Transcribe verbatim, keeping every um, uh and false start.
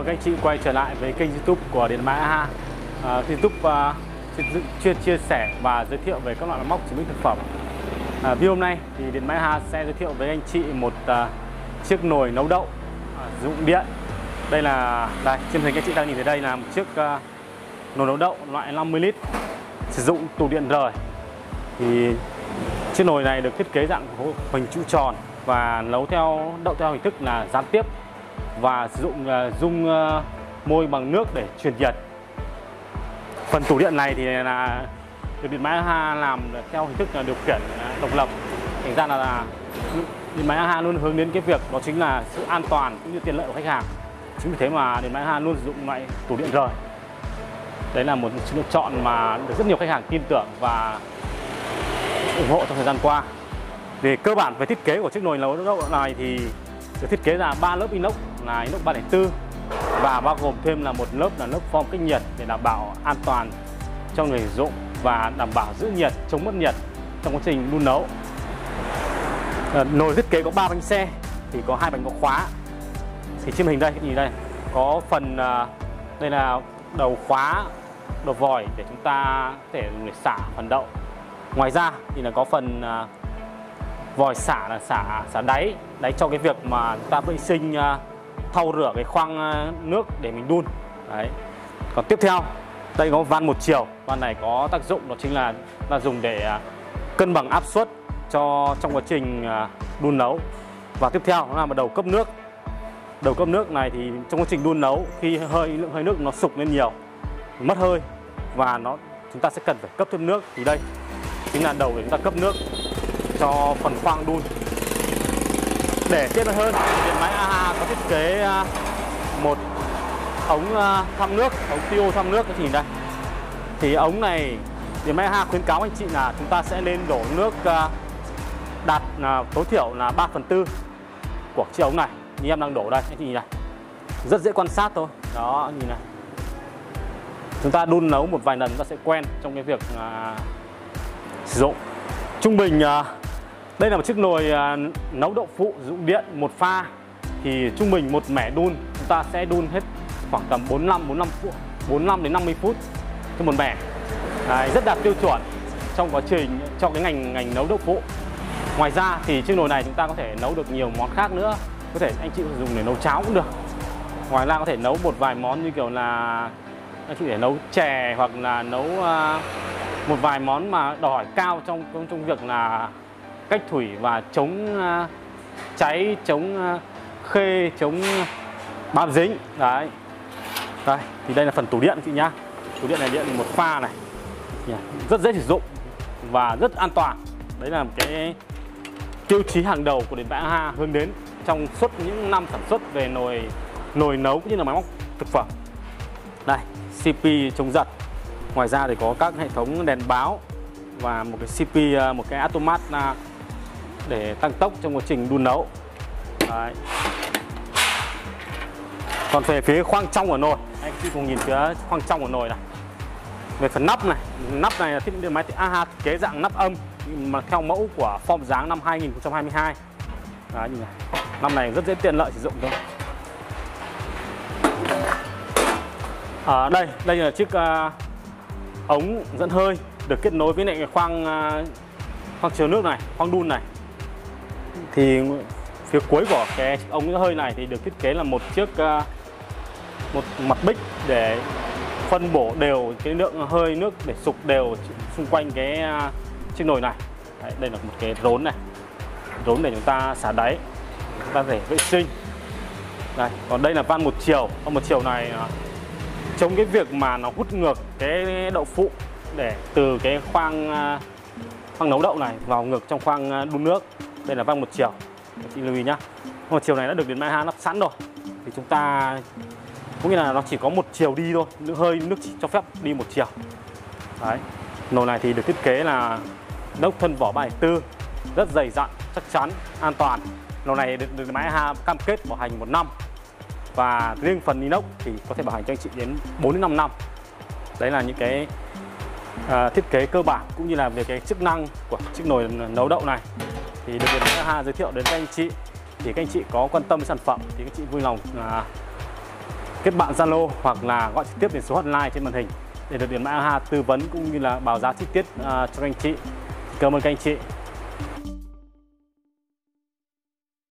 mừng các anh chị quay trở lại với kênh YouTube của Điện Máy a ha. À, YouTube uh, chuyên chia sẻ và giới thiệu về các loại máy móc chế biến thực phẩm. À, video hôm nay thì Điện Máy a ha sẽ giới thiệu với anh chị một uh, chiếc nồi nấu đậu uh, dụng điện. Đây là đây trên hình các chị đang nhìn thấy đây là một chiếc uh, nồi nấu đậu loại năm mươi lít sử dụng tủ điện rời. Thì chiếc nồi này được thiết kế dạng hình trụ tròn và nấu theo đậu theo hình thức là gián tiếp và sử dụng uh, dung uh, môi bằng nước để truyền nhiệt. Phần tủ điện này thì là được Điện Máy a ha làm theo hình thức là điều khiển uh, độc lập. Thành ra là, là Điện Máy a ha luôn hướng đến cái việc đó chính là sự an toàn cũng như tiện lợi của khách hàng. Chính vì thế mà Điện Máy a ha luôn sử dụng loại tủ điện rời. Đấy là một sự lựa chọn mà được rất nhiều khách hàng tin tưởng và ủng hộ trong thời gian qua. Về cơ bản về thiết kế của chiếc nồi nấu đậu này thì được thiết kế là ba lớp inox là inox ba không bốn và bao gồm thêm là một lớp là lớp form cách nhiệt để đảm bảo an toàn cho người sử dụng và đảm bảo giữ nhiệt, chống mất nhiệt trong quá trình đun nấu. À, nồi thiết kế có ba bánh xe thì có hai bánh có khóa. Thì trên hình đây nhìn đây có phần đây là đầu khóa, đầu vòi để chúng ta có thể để xả phần đậu. Ngoài ra thì là có phần uh, vòi xả là xả xả đáy, đáy cho cái việc mà chúng ta vệ sinh uh, thau rửa cái khoang uh, nước để mình đun. Đấy. Còn tiếp theo đây có van một chiều, van này có tác dụng đó chính là là dùng để uh, cân bằng áp suất cho trong quá trình uh, đun nấu. Và tiếp theo nó là một đầu cấp nước. Đầu cấp nước này thì trong quá trình đun nấu khi hơi lượng hơi nước nó sục lên nhiều, mất hơi và nó chúng ta sẽ cần phải cấp thêm nước thì đây chính là đầu để chúng ta cấp nước cho phần khoang đun. Để tiện lợi hơn, Điện Máy a ha có thiết kế một ống thăm nước, ống tiêu thăm nước thì đây. Thì ống này Điện Máy a ha khuyến cáo anh chị là chúng ta sẽ nên đổ nước đạt tối thiểu là ba phần tư của chiếc ống này. Như em đang đổ đây, anh chị nhìn này, rất dễ quan sát thôi. Đó, nhìn này. Chúng ta đun nấu một vài lần chúng ta sẽ quen trong cái việc uh, sử dụng. Trung bình uh, đây là một chiếc nồi uh, nấu đậu phụ dụng điện một pha. Thì trung bình một mẻ đun chúng ta sẽ đun hết khoảng tầm bốn mươi lăm bốn mươi lăm đến năm mươi phút cho một mẻ. Đấy, rất đạt tiêu chuẩn trong quá trình trong cái ngành ngành nấu đậu phụ. Ngoài ra thì chiếc nồi này chúng ta có thể nấu được nhiều món khác nữa. Có thể anh chị dùng để nấu cháo cũng được. Ngoài ra có thể nấu một vài món như kiểu là anh chị để nấu chè hoặc là nấu uh, một vài món mà đòi hỏi cao trong trong việc là cách thủy và chống uh, cháy, chống uh, khê, chống bám dính. Đấy. Đây, thì đây là phần tủ điện chị nhá. Tủ điện này điện một pha này. Rất dễ sử dụng và rất an toàn. Đấy là một cái tiêu chí hàng đầu của Điện Máy a ha hướng đến trong suốt những năm sản xuất về nồi nồi nấu cũng như là máy móc thực phẩm. Đây, xê pê chống giật. Ngoài ra thì có các hệ thống đèn báo và một cái xê pê, một cái automat để tăng tốc trong quá trình đun nấu. Đấy. Còn về phía khoang trong của nồi, anh chị cùng nhìn phía khoang trong của nồi này. Về phần nắp này, nắp này là thiết Điện Máy a ha thiết kế dạng nắp âm mà theo mẫu của form dáng năm hai nghìn không trăm hai mươi hai. Đấy, nhìn này. Năm này rất dễ tiện lợi sử dụng thôi. À, đây, đây là chiếc uh, ống dẫn hơi được kết nối với lại cái khoang uh, khoang chứa nước này, khoang đun này. Thì phía cuối của cái ống dẫn hơi này thì được thiết kế là một chiếc uh, một mặt bích để phân bổ đều cái lượng hơi nước để sục đều xung quanh cái uh, chiếc nồi này. Đấy, đây là một cái rốn này, rốn để chúng ta xả đáy, chúng ta để vệ sinh. Đây, còn đây là van một chiều, van một chiều này uh, chống cái việc mà nó hút ngược cái đậu phụ để từ cái khoang uh, khoang nấu đậu này vào ngược trong khoang uh, đun nước. Đây là van một chiều, chị lưu ý nhá. Một chiều này đã được Điện Máy a ha lắp sẵn rồi, thì chúng ta cũng như là nó chỉ có một chiều đi thôi, nước hơi nước chỉ cho phép đi một chiều. Đấy, nồi này thì được thiết kế là inox thân vỏ ba không bốn, rất dày dặn, chắc chắn, an toàn. Nồi này được Điện Máy a ha cam kết bảo hành một năm. Và riêng phần inox thì có thể bảo hành cho anh chị đến bốn đến năm năm. Đấy là những cái uh, thiết kế cơ bản cũng như là về cái chức năng của chiếc nồi nấu đậu này thì được Điện Máy a ha giới thiệu đến các anh chị. Thì các anh chị có quan tâm với sản phẩm thì các anh chị vui lòng uh, kết bạn Zalo hoặc là gọi trực tiếp đến số hotline trên màn hình để được Điện Máy a ha tư vấn cũng như là báo giá chi tiết uh, cho các anh chị. Cảm ơn các anh chị.